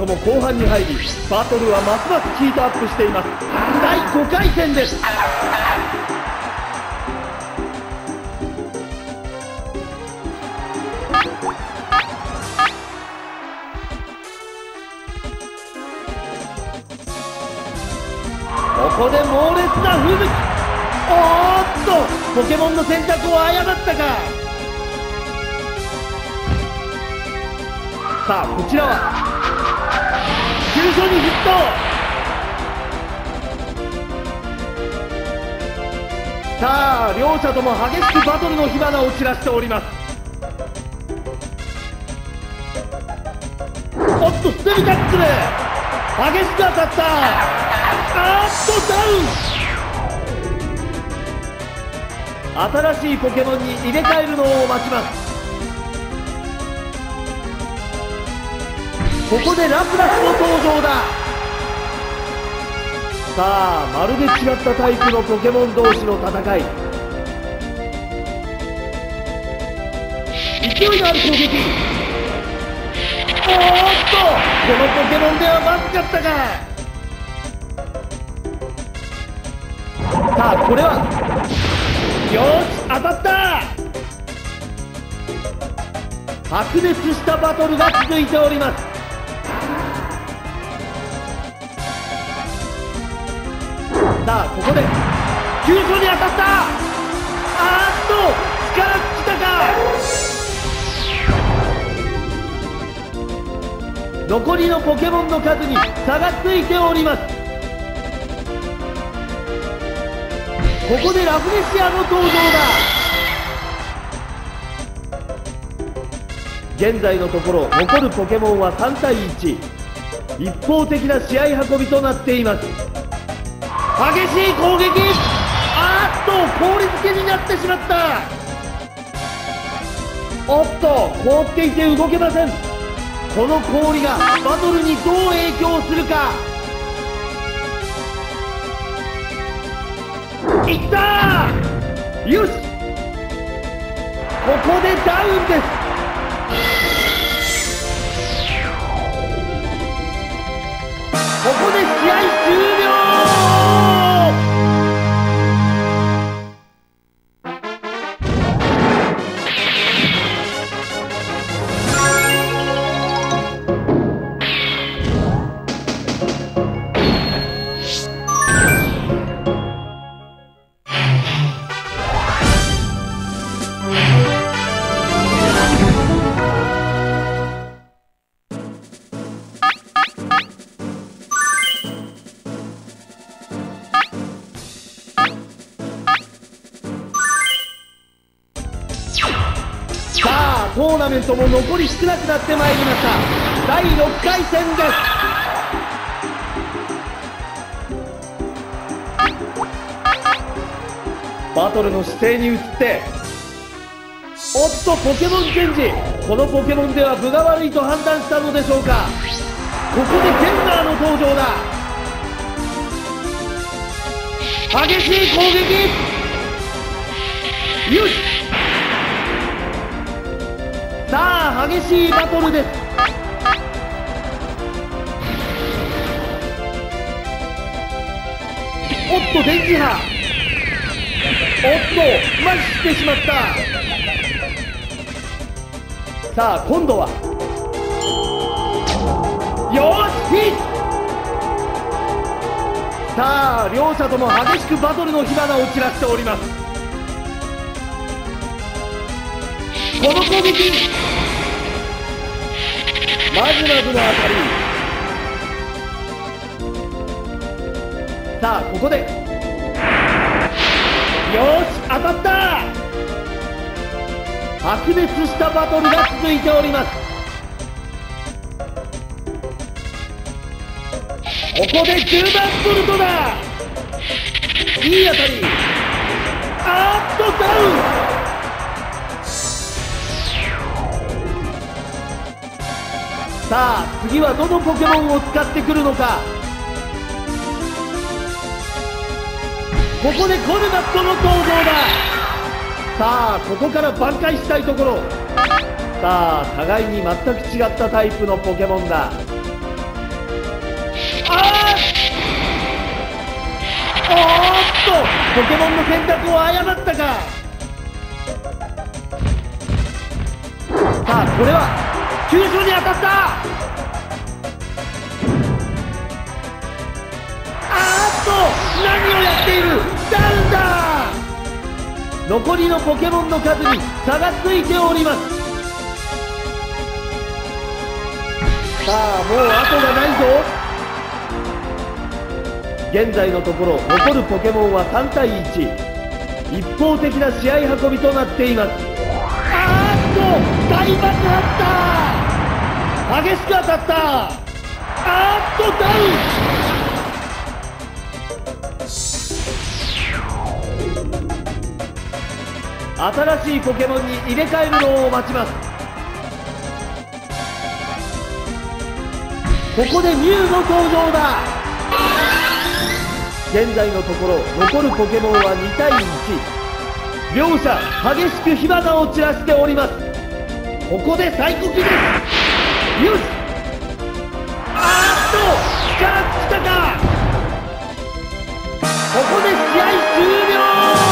とも後半に入り、バトルはますますヒートアップしています。第5回戦です。ここで猛烈な吹雪。おーっと、ポケモンの選択を誤ったか。さあ、こちらは急所にヒット。さあ、両者とも激しくバトルの火花を散らしております。おっと、ステルタックル激しく当たった。あーっと、ダウン。新しいポケモンに入れ替えるのを待ちます。ここでラプラスの登場だ。さあ、まるで違ったタイプのポケモン同士の戦い。勢いのある攻撃。おーっと、このポケモンではまずかったか。さあ、これはよし、当たった。白熱したバトルが続いております。さあ、ここで急所に当たった。あーっと、力尽きたか。残りのポケモンの数に差がついております。ここでラフレシアの登場だ。現在のところ残るポケモンは3対1。一方的な試合運びとなっています。激しい攻撃。あーっと、氷漬けになってしまった。おっと、凍っていて動けません。この氷がバトルにどう影響するか。いったー。よし、ここでダウンです。ここで試合終了。トーナメントも残り少なくなってまいりました。第6回戦です。バトルの姿勢に移って、おっと、ポケモンチェンジ。このポケモンでは分が悪いと判断したのでしょうか。ここでケンナーの登場だ。激しい攻撃。よし、さあ、激しいバトルです。おっと、電磁波。おっと、麻痺してしまった。さあ、今度はよし、ヒット。さあ、両者とも激しくバトルの火花を散らしております。この攻撃、まずまずの当たり。さあ、ここでよし、当たった。白熱したバトルが続いております。ここで10番ボルトだ。いい当たり。あーっと、ダウン。さあ、次はどのポケモンを使ってくるのか。ここでコルバットの登場だ。さあ、ここから挽回したいところ。さあ、互いに全く違ったタイプのポケモンだ。 ポケモンの選択を誤ったか。さあこれは急所に当たった。何をやっている。ダウンだ。残りのポケモンの数に差がついております。さあもう後がないぞ。現在のところ残るポケモンは3対1、一方的な試合運びとなっています。大爆発だ。激しく当たった。ダウン。新しいポケモンに入れ替えるのを待ちます。ここでミュウの登場だ。現在のところ残るポケモンは2対1、両者激しく火花を散らしております。ここでサイコキです。よし。力尽きたか。ここで試合終了。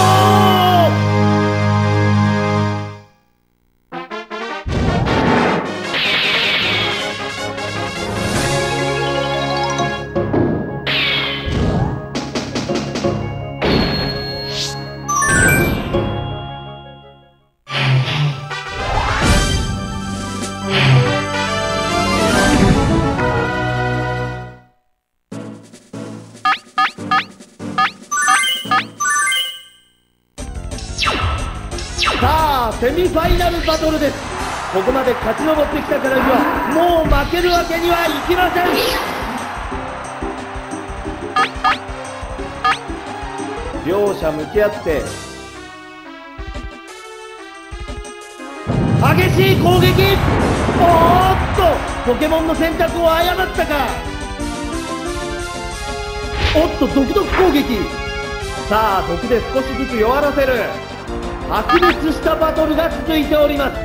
セミファイナルバトルです。ここまで勝ち上ってきたからにはもう負けるわけにはいきません。両者向き合って激しい攻撃。ポケモンの選択を誤ったか。毒々攻撃。さあ毒で少しずつ弱らせる。白熱したバトルが続いております。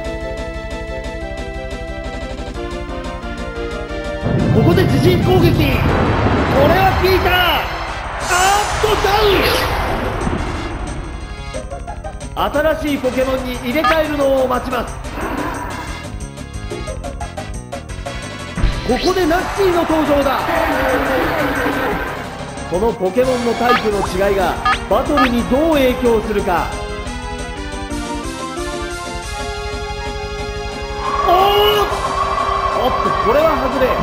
ここで自陣攻撃。これは効いた。ダウン。新しいポケモンに入れ替えるのを待ちます。ここでナッシーの登場だ。このポケモンのタイプの違いがバトルにどう影響するか。これは外れ。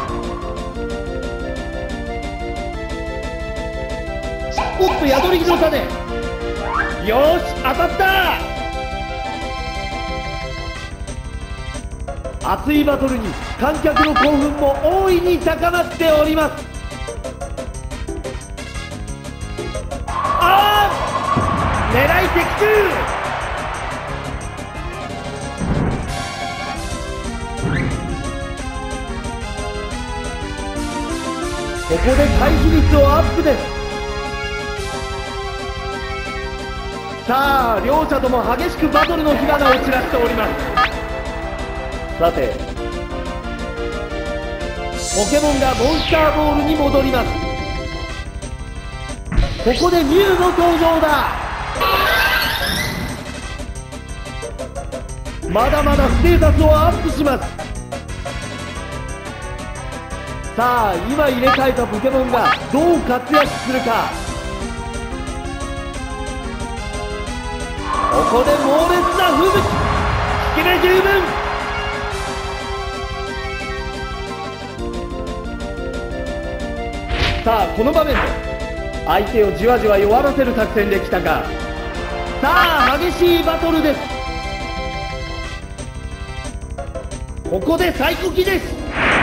宿り木の種。よし当たった。熱いバトルに観客の興奮も大いに高まっております。狙い的中。ここで回避率をアップです。さあ両者とも激しくバトルの火花を散らしております。さてポケモンがモンスターボールに戻ります。ここでミュウの登場だ。まだまだステータスをアップします。さあ今入れ替えたポケモンがどう活躍するか。ここで猛烈な吹雪。効き目十分。さあこの場面で相手をじわじわ弱らせる作戦できたか。さあ激しいバトルです。ここでサイコキです。よし。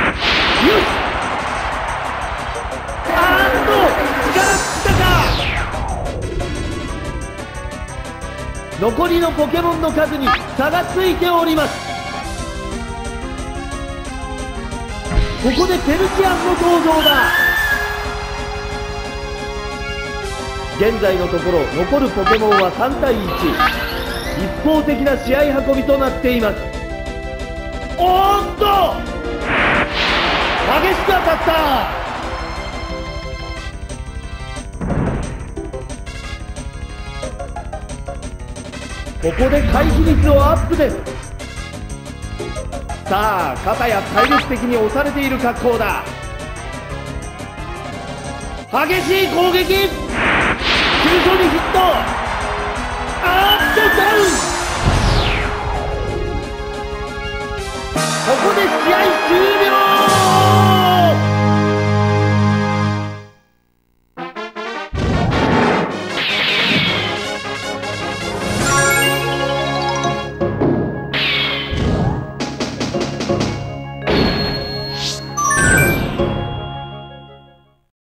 残りのポケモンの数に差がついております。ここでペルチアンの登場だ。現在のところ残るポケモンは3対1、一方的な試合運びとなっています。激しく当たった。 ここで回避率をアップです。さあ肩や体力的に押されている格好だ。激しい攻撃、急所にヒット。ダウン。ここで試合終了。